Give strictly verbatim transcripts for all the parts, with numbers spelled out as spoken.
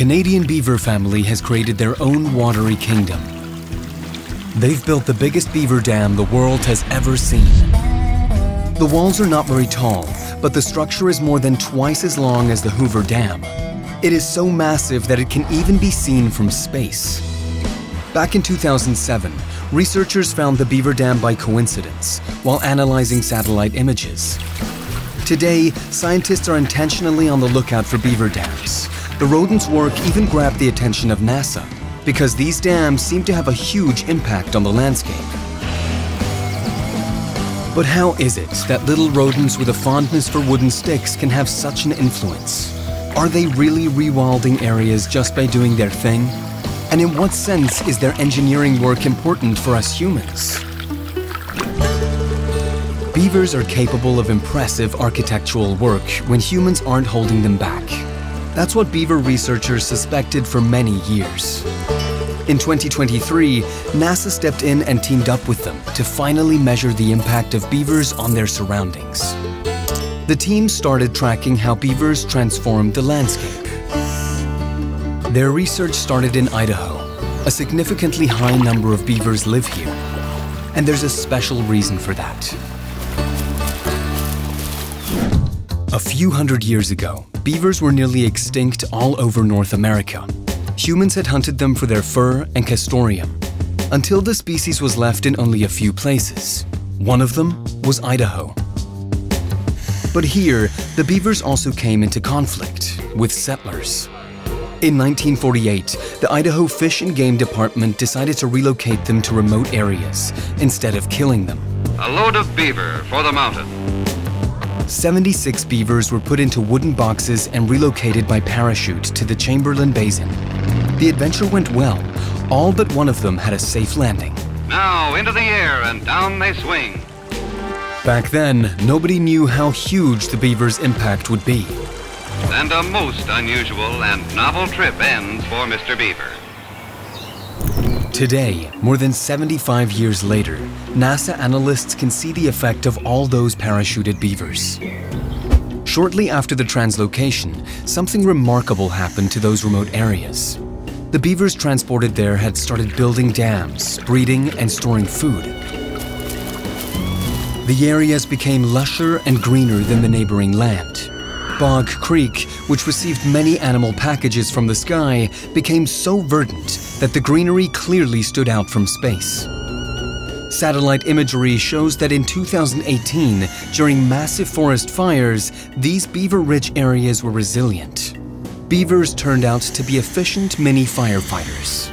Canadian beaver family has created their own watery kingdom. They've built the biggest beaver dam the world has ever seen. The walls are not very tall, but the structure is more than twice as long as the Hoover Dam. It is so massive that it can even be seen from space. Back in two thousand seven, researchers found the Beaver Dam by coincidence while analyzing satellite images. Today, scientists are intentionally on the lookout for beaver dams. The rodents' work even grabbed the attention of NASA because these dams seem to have a huge impact on the landscape. But how is it that little rodents with a fondness for wooden sticks can have such an influence? Are they really rewilding areas just by doing their thing? And in what sense is their engineering work important for us humans? Beavers are capable of impressive architectural work when humans aren't holding them back. That's what beaver researchers suspected for many years. In twenty twenty-three, NASA stepped in and teamed up with them to finally measure the impact of beavers on their surroundings. The team started tracking how beavers transformed the landscape. Their research started in Idaho. A significantly high number of beavers live here, and there's a special reason for that. A few hundred years ago, beavers were nearly extinct all over North America. Humans had hunted them for their fur and castoreum, until the species was left in only a few places. One of them was Idaho. But here, the beavers also came into conflict with settlers. In nineteen forty-eight, the Idaho Fish and Game Department decided to relocate them to remote areas instead of killing them. A load of beaver for the mountain. seventy-six beavers were put into wooden boxes and relocated by parachute to the Chamberlain Basin. The adventure went well. All but one of them had a safe landing. Now into the air and down they swing. Back then, nobody knew how huge the beaver's impact would be. And a most unusual and novel trip ends for Mister Beaver. Today, more than seventy-five years later, NASA analysts can see the effect of all those parachuted beavers. Shortly after the translocation, something remarkable happened to those remote areas. The beavers transported there had started building dams, breeding, and storing food. The areas became lusher and greener than the neighboring land. Bog Creek, which received many animal packages from the sky, became so verdant that the greenery clearly stood out from space. Satellite imagery shows that in two thousand eighteen, during massive forest fires, these beaver-rich areas were resilient. Beavers turned out to be efficient mini firefighters.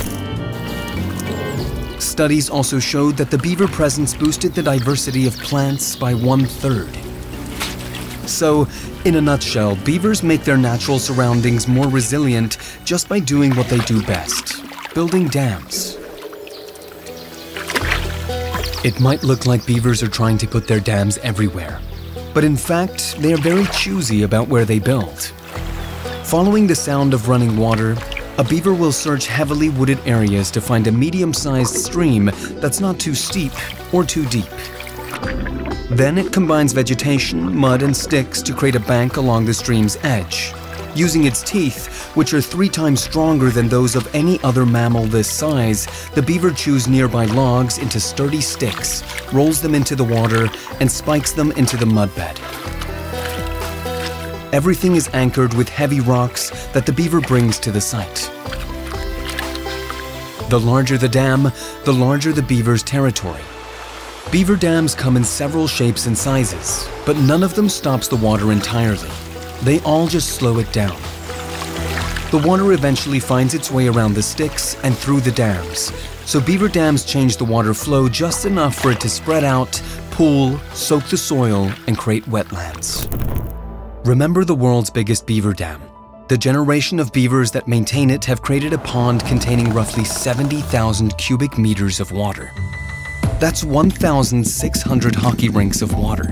Studies also showed that the beaver presence boosted the diversity of plants by one-third. So, in a nutshell, beavers make their natural surroundings more resilient just by doing what they do best, building dams. It might look like beavers are trying to put their dams everywhere, but in fact, they are very choosy about where they build. Following the sound of running water, a beaver will search heavily wooded areas to find a medium-sized stream that's not too steep or too deep. Then it combines vegetation, mud, and sticks to create a bank along the stream's edge. Using its teeth, which are three times stronger than those of any other mammal this size, the beaver chews nearby logs into sturdy sticks, rolls them into the water, and spikes them into the mudbed. Everything is anchored with heavy rocks that the beaver brings to the site. The larger the dam, the larger the beaver's territory. Beaver dams come in several shapes and sizes, but none of them stops the water entirely. They all just slow it down. The water eventually finds its way around the sticks and through the dams, so beaver dams change the water flow just enough for it to spread out, pool, soak the soil, and create wetlands. Remember the world's biggest beaver dam. The generation of beavers that maintain it have created a pond containing roughly seventy thousand cubic meters of water. That's one thousand six hundred hockey rinks of water.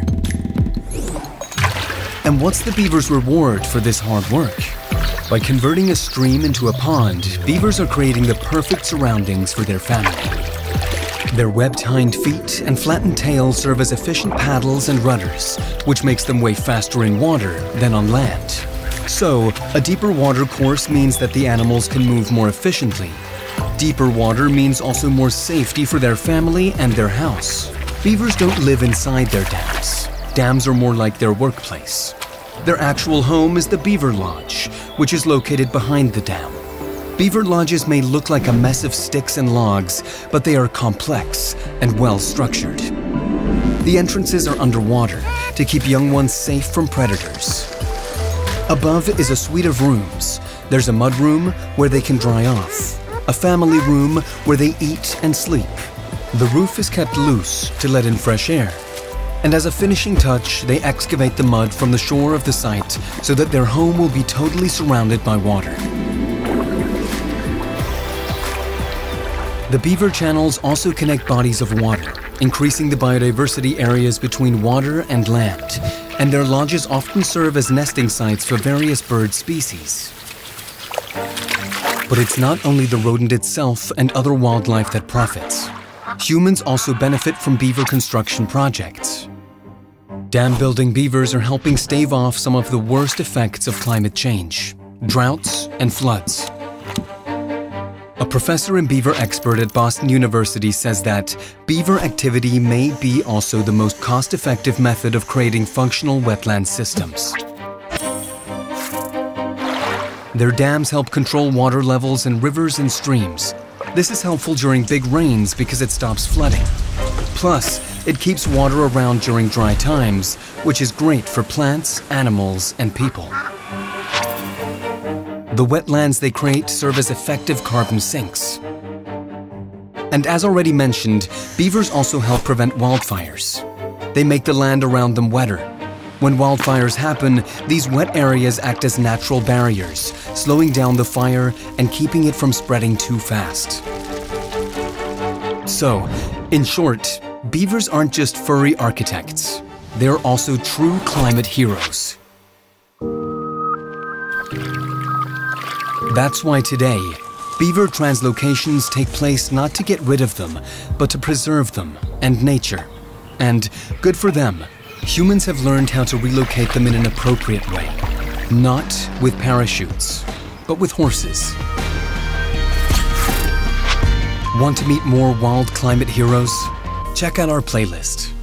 And what's the beaver's reward for this hard work? By converting a stream into a pond, beavers are creating the perfect surroundings for their family. Their webbed hind feet and flattened tails serve as efficient paddles and rudders, which makes them way faster in water than on land. So, a deeper water course means that the animals can move more efficiently. Deeper water means also more safety for their family and their house. Beavers don't live inside their dams. Dams are more like their workplace. Their actual home is the Beaver Lodge, which is located behind the dam. Beaver lodges may look like a mess of sticks and logs, but they are complex and well structured. The entrances are underwater to keep young ones safe from predators. Above is a suite of rooms. There's a mud room where they can dry off, a family room where they eat and sleep. The roof is kept loose to let in fresh air. And as a finishing touch, they excavate the mud from the shore of the site so that their home will be totally surrounded by water. The beaver channels also connect bodies of water, increasing the biodiversity areas between water and land, and their lodges often serve as nesting sites for various bird species. But it's not only the rodent itself and other wildlife that profits. Humans also benefit from beaver construction projects. Dam-building beavers are helping stave off some of the worst effects of climate change, droughts and floods. A professor and beaver expert at Boston University says that beaver activity may be also the most cost-effective method of creating functional wetland systems. Their dams help control water levels in rivers and streams. This is helpful during big rains because it stops flooding. Plus, it keeps water around during dry times, which is great for plants, animals, and people. The wetlands they create serve as effective carbon sinks. And as already mentioned, beavers also help prevent wildfires. They make the land around them wetter. When wildfires happen, these wet areas act as natural barriers, slowing down the fire and keeping it from spreading too fast. So, in short, beavers aren't just furry architects. They're also true climate heroes. That's why today, beaver translocations take place not to get rid of them, but to preserve them and nature. And good for them, humans have learned how to relocate them in an appropriate way. Not with parachutes, but with horses. Want to meet more wild climate heroes? Check out our playlist.